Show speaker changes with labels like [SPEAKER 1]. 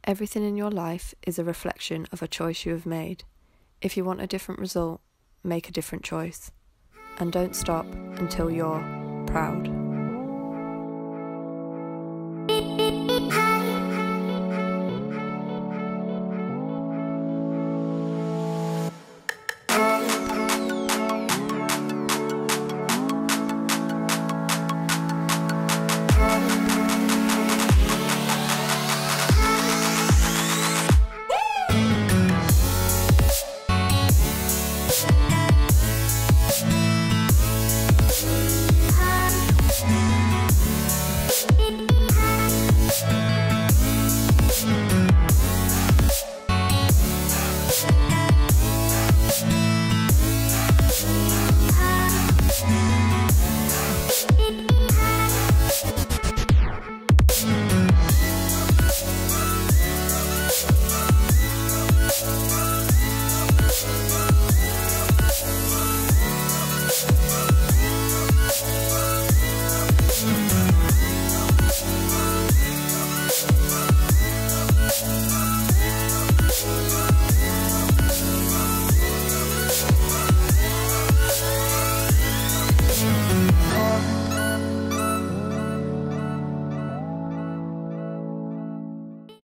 [SPEAKER 1] Everything in your life is a reflection of a choice you have made. If you want a different result, make a different choice. And don't stop until you're proud.